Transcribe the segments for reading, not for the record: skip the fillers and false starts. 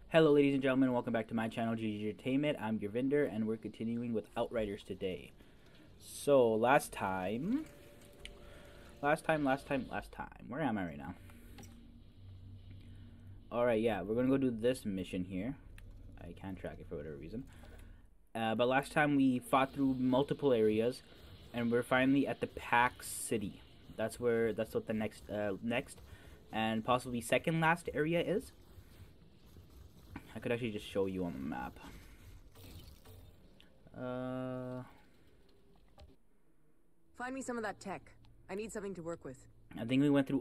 Hello ladies and gentlemen, welcome back to my channel, GG Entertainment. I'm Gurvinder, and we're continuing with Outriders today. So, last time, where am I right now? Alright, yeah, we're gonna go do this mission here. I can't track it for whatever reason. But last time we fought through multiple areas, and we're finally at the Pack City. That's what the next and possibly second last area is. I could actually just show you on the map. Find me some of that tech. I need something to work with. I think we went through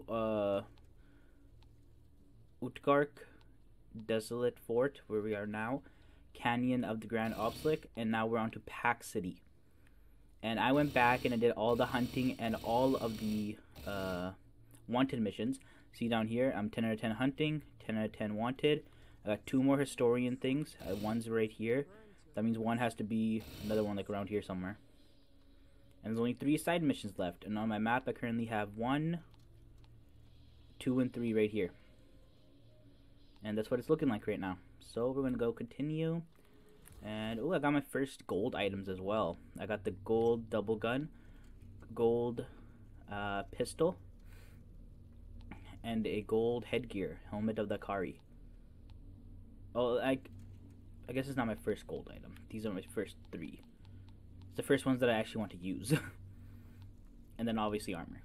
Utgark, Desolate Fort, where we are now, Canyon of the Grand Obelisk, and now we're on to Pack City. And I went back and I did all the hunting and all of the wanted missions. See down here, I'm 10 out of 10 hunting, 10 out of 10 wanted. I got 2 more historian things. One's right here. That means one has to be another one like around here somewhere. And there's only 3 side missions left. And on my map, I currently have 1, 2, and 3 right here. And that's what it's looking like right now. So we're going to go continue. And, oh, I got my first gold items as well. I got the gold double gun, gold pistol, and a gold headgear, helmet of the Kari. Oh, I guess it's not my first gold item. These are my first 3. It's the first ones that I actually want to use. And then obviously armor.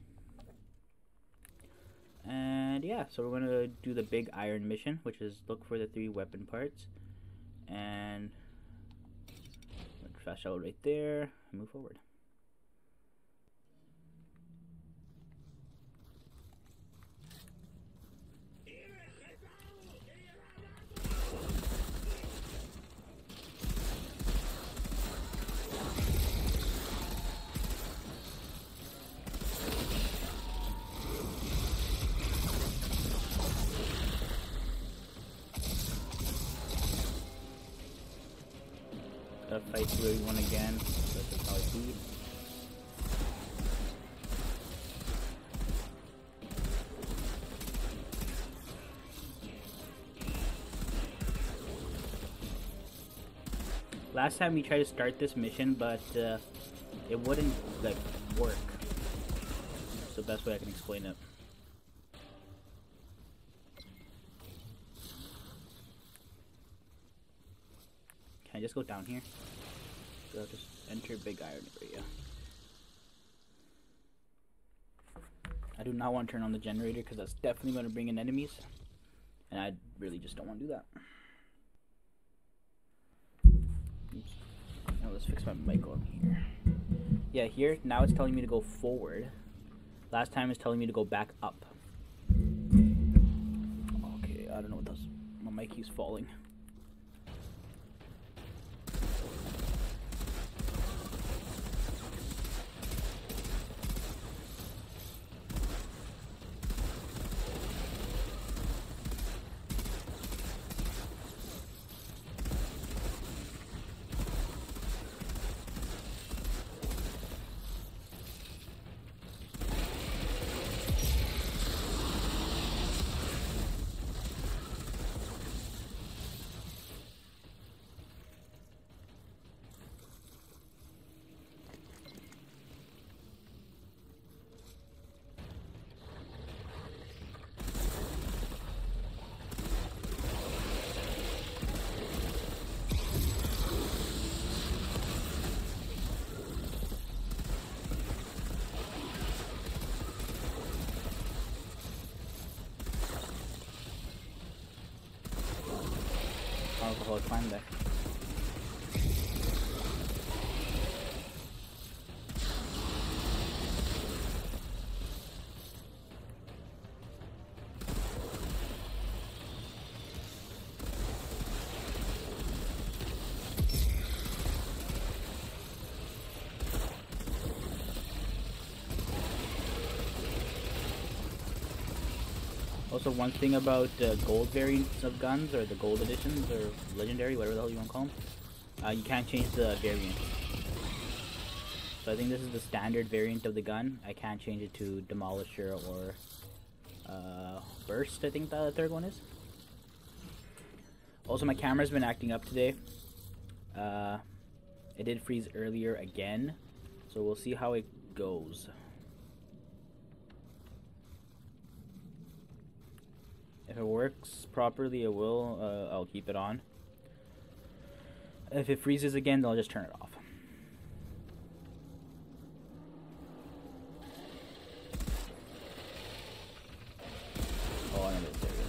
And yeah, so we're going to do the big iron mission, which is look for the 3 weapon parts. And flash out right there and move forward. Gotta fight through everyone again. That's just how it be. Last time we tried to start this mission, but it wouldn't like work. It's the best way I can explain it. Can I just go down here? So I'll just enter big iron area. I do not want to turn on the generator because that's definitely going to bring in enemies. And I really just don't want to do that. Oops. Now let's fix my mic on here. Yeah, here, now it's telling me to go forward. Last time it's telling me to go back up. Okay, I don't know what that's. My mic keeps falling. I'll climb there. Also, one thing about gold variants of guns, or the gold editions, or legendary, whatever the hell you want to call them, you can't change the variant. So I think this is the standard variant of the gun. I can't change it to Demolisher or Burst, I think the third one is. Also, my camera's been acting up today. It did freeze earlier again, so we'll see how it goes. If it works properly, it will. I'll keep it on. If it freezes again, then I'll just turn it off. Oh, I know this area.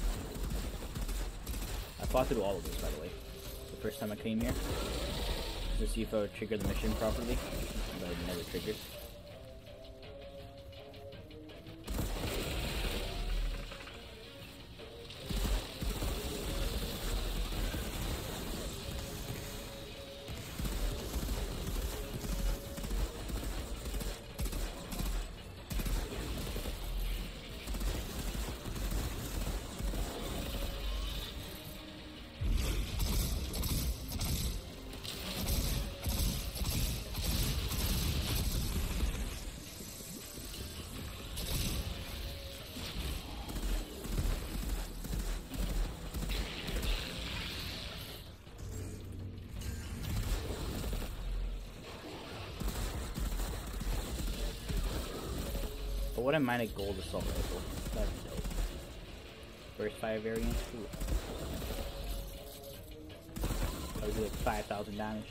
I fought through all of this, by the way. The first time I came here. To see if I would trigger the mission properly. But it never triggered. But wouldn't mind a gold assault rifle. That'd be dope. First fire variant. That would do like 5,000 damage.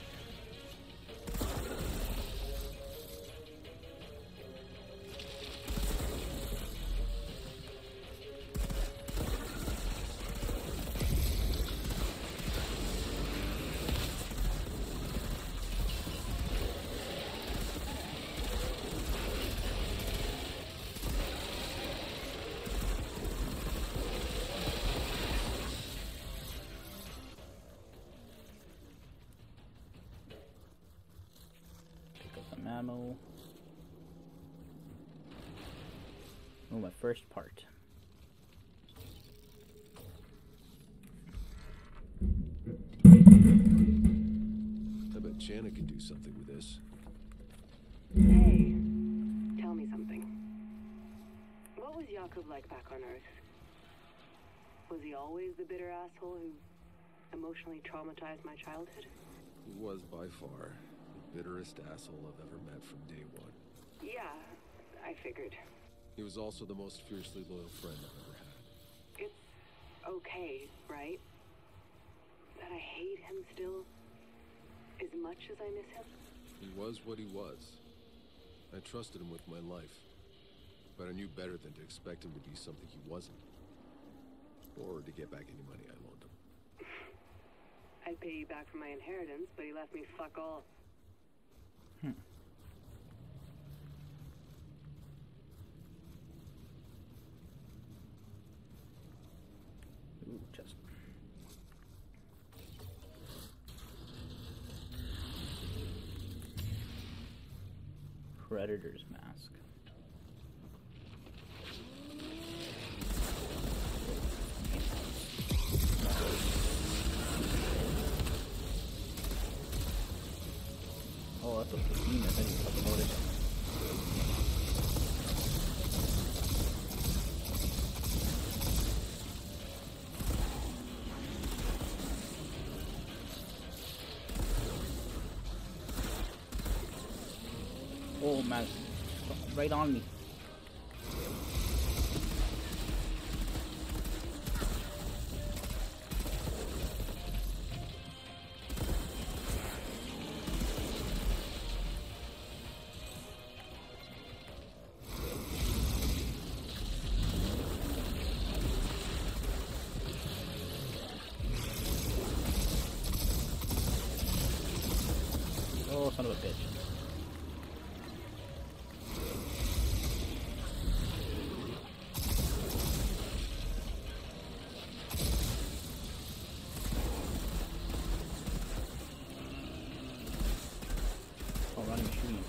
Ammo. Oh, my first part. I bet Jana can do something with this. Hey, tell me something. What was Jakob like back on Earth? Was he always the bitter asshole who emotionally traumatized my childhood? He was by far the bitterest asshole I've ever met from day one. Yeah, I figured. He was also the most fiercely loyal friend I've ever had. It's okay, right? That I hate him still as much as I miss him? He was what he was. I trusted him with my life. But I knew better than to expect him to be something he wasn't. Or to get back any money I loaned him. I'd pay you back for my inheritance, but he left me fuck all. Ooh, chest. Predator's mask. Oh, that's a behemoth. I didn't fucking notice. Oh man, right on me. Oh, son of a bitch. Oh, running shooting.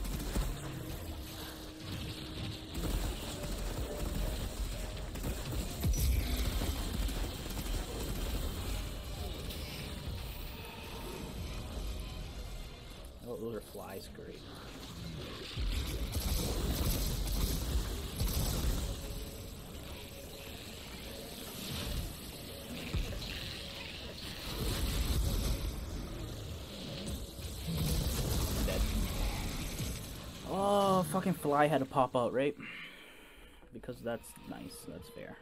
Oh, those are flies, great. fucking fly had to pop out, right? Because that's nice. That's fair.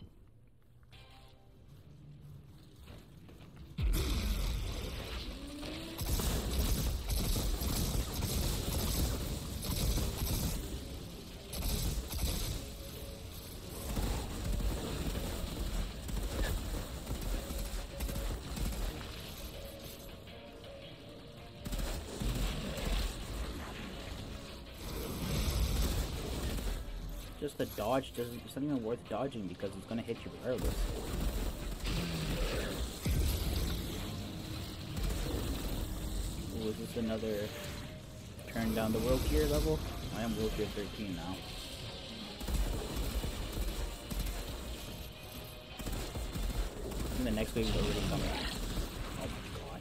Just the dodge doesn't. It's not even worth dodging because it's gonna hit you regardless. Ooh, is this another turn down the world tier level? I am world tier 13 now. And the next wave is already coming. Oh my god.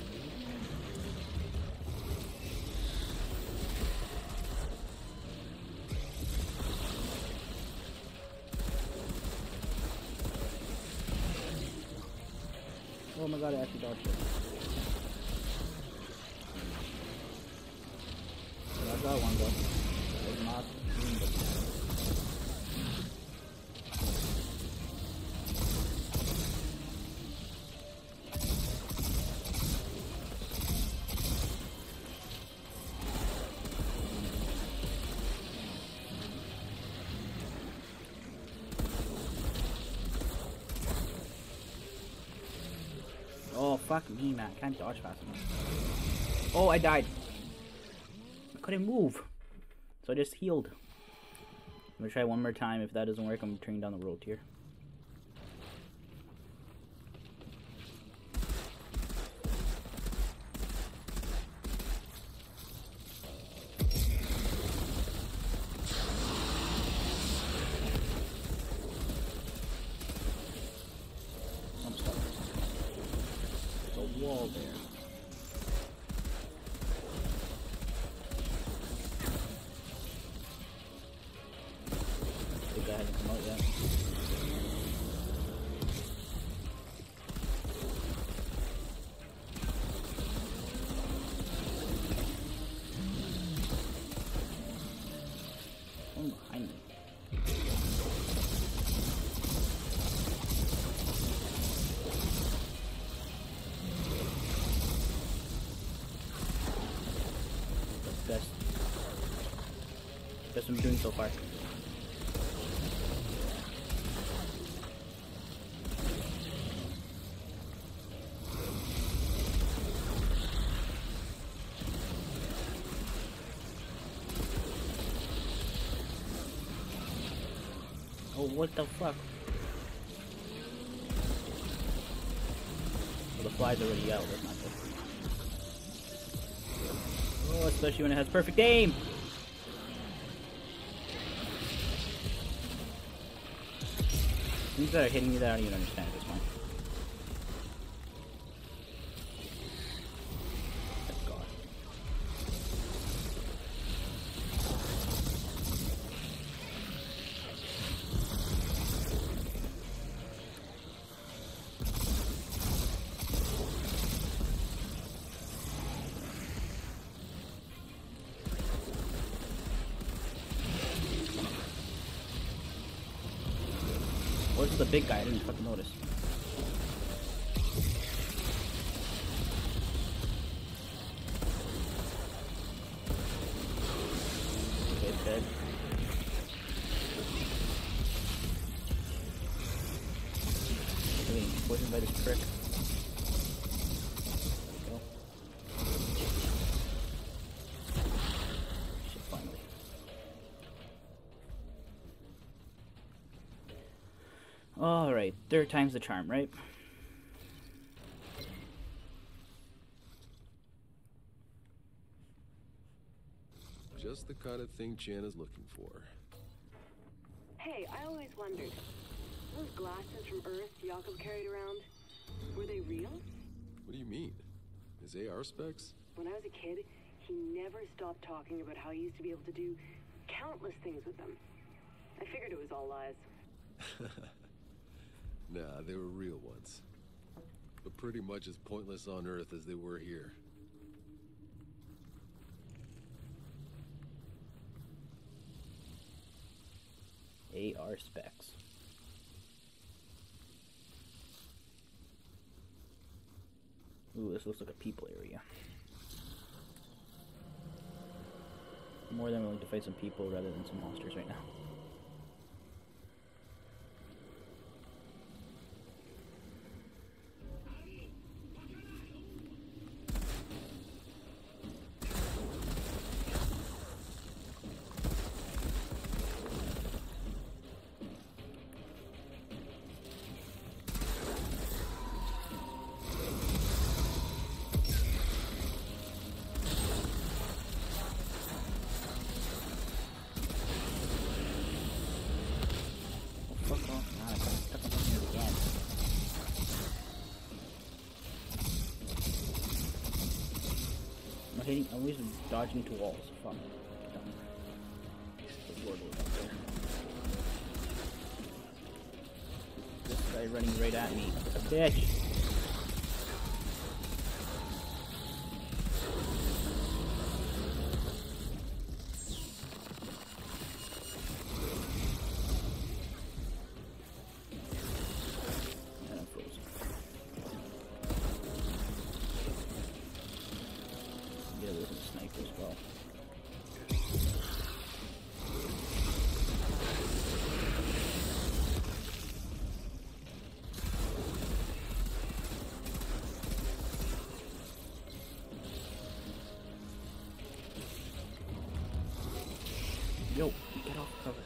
Oh my god, I actually dodged it. I got one though. That was not even the Oh, fuck me, man. I can't dodge fast enough. Oh, I died. I couldn't move. So I just healed. I'm gonna try one more time. If that doesn't work, I'm turning down the roll tier. I'm stuck. There's a wall there. The guy hasn't come out yet. Someone behind me. That's what I'm doing so far. Oh, what the fuck? Oh, the fly's already out. That's not good. Oh, especially when it has perfect aim! Things that are hitting me that I don't even understand at this point. Thank God. Oh, this is the big guy. I didn't fucking notice. Okay, it's dead. I'm getting poisoned by this prick. There we go. Shit, finally. Alright, third time's the charm, right? Just the kind of thing Jan is looking for. Hey, I always wondered. Those glasses from Earth Jakob carried around, were they real? What do you mean? His AR specs? When I was a kid, he never stopped talking about how he used to be able to do countless things with them. I figured it was all lies. Nah, they were real ones. But pretty much as pointless on Earth as they were here. our specs. Ooh, this looks like a people area. More than willing to fight some people rather than some monsters right now. I'm always dodging into walls. Fuck. This guy running right at me. Bitch! And I'm frozen. Get away from the sniper as well. Yo, get off cover.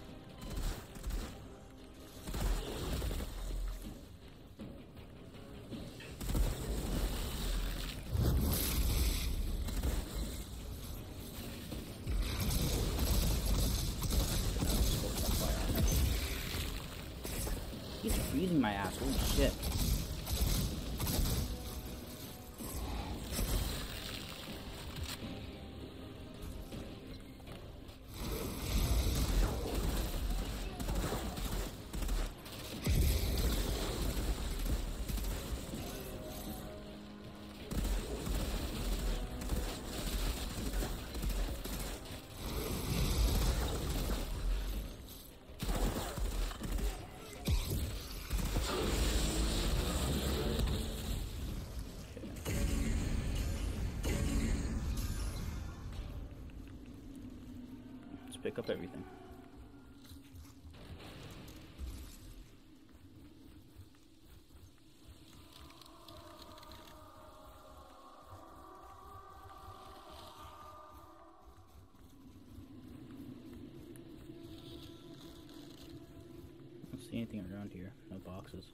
He's freezing my ass, holy shit. Pick up everything. I don't see anything around here. No boxes.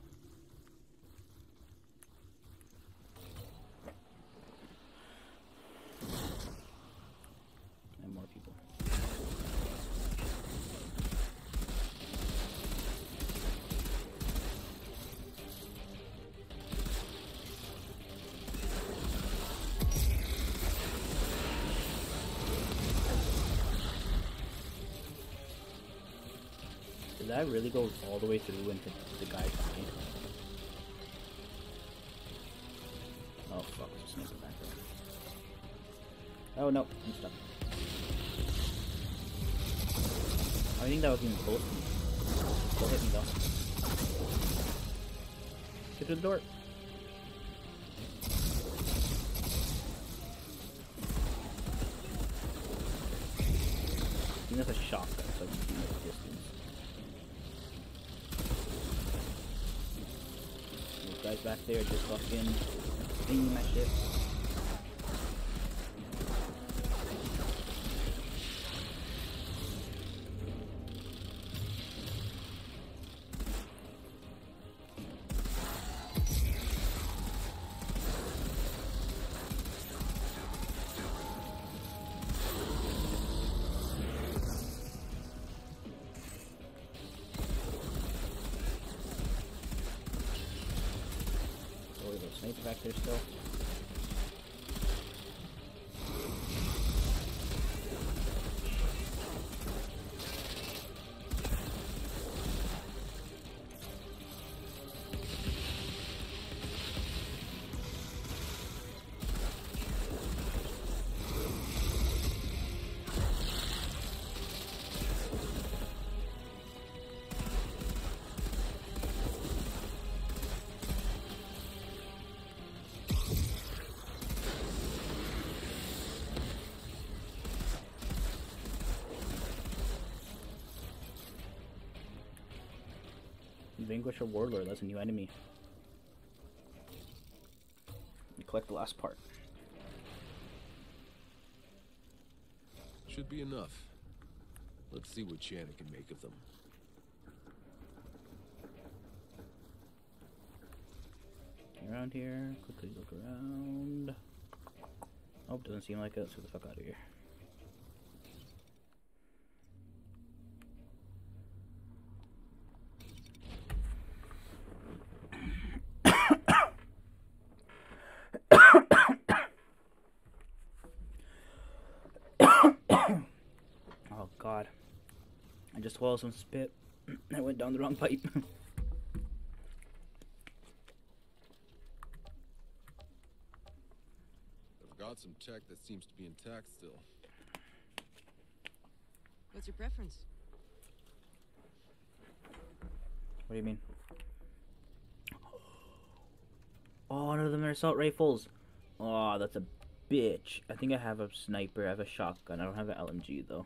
And more people. Did I really go all the way through into the guy behind? Oh fuck, there's a sniper back there. Oh no, I'm stuck. I think that was even close to me. Don't hit me though. Get through the door. I think that's a shotgun, so I can see the distance. Those guys back there just fucking thingy my shit. Sniper back there still. Vanquish a Warlord. That's a new enemy. You collect the last part. Should be enough. Let's see what Shannon can make of them. Around here, quickly look around. Oh, doesn't seem like it. Let's get the fuck out of here. Oh god. I just swallowed some spit. I went down the wrong pipe. I've got some tech that seems to be intact still. What's your preference? What do you mean? Oh, none of them are assault rifles. Oh, that's a bitch. I think I have a sniper. I have a shotgun. I don't have an LMG though.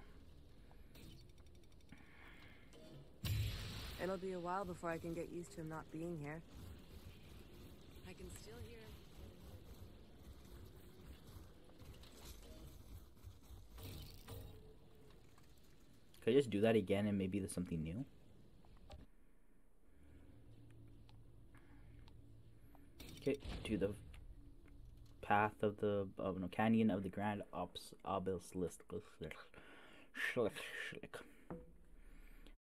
It'll be a while before I can get used to him not being here. I can still hear him. Could I just do that again and maybe there's something new? Okay, to the path of the canyon of the Grand Obelisk.